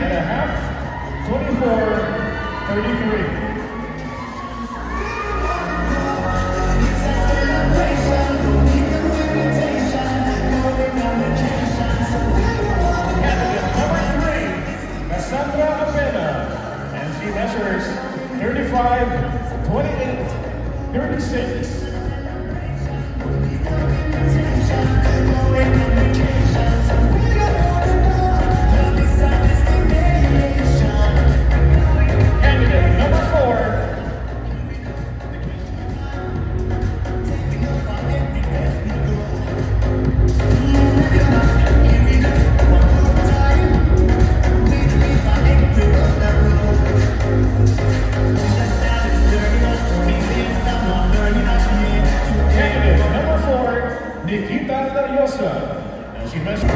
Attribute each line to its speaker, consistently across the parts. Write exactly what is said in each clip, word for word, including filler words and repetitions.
Speaker 1: and a half, twenty-four thirty-three. Cassandra Apena, and she measures thirty-five, twenty-eight, thirty-six. Candidate number four. Nikita Lariosa, and she measures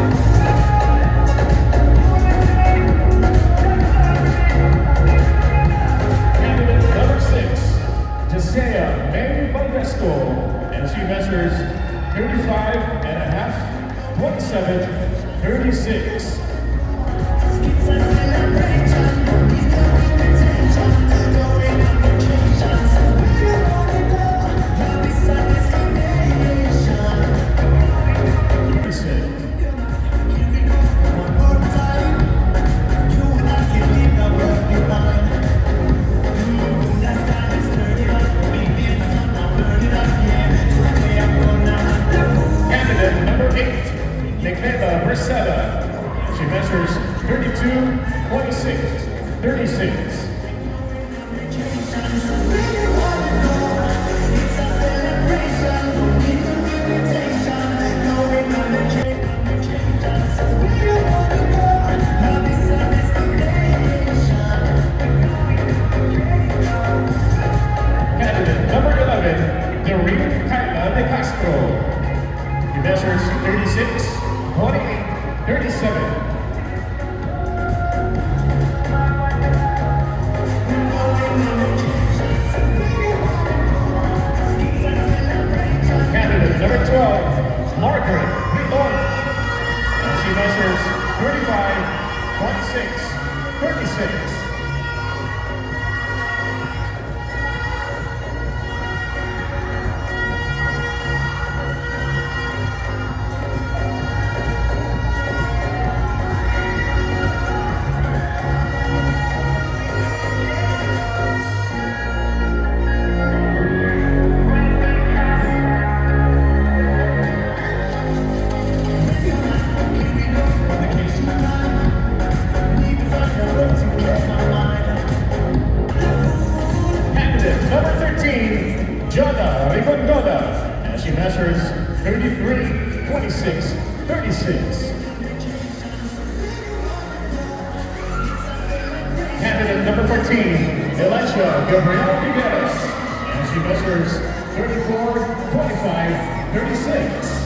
Speaker 1: candidate number six, Jessea Mary Valdesco, and she measures thirty-five and a half, twenty-seven, thirty-six. Nikita Brissetta, she measures thirty-two, twenty-six, thirty-six. Candidate number eleven, Doreen Kyla De Castro. She measures thirty-six, twenty-eight, thirty-seven. Candidate number twelve, Margaret Riton, and she measures thirty-five, twenty-six, thirty-six. Jonna Rigondona, and she measures thirty-three, twenty-six, thirty-six. Candidate number fourteen, Elisha Gabriel Rivera, and she measures thirty-four, twenty-five, thirty-six.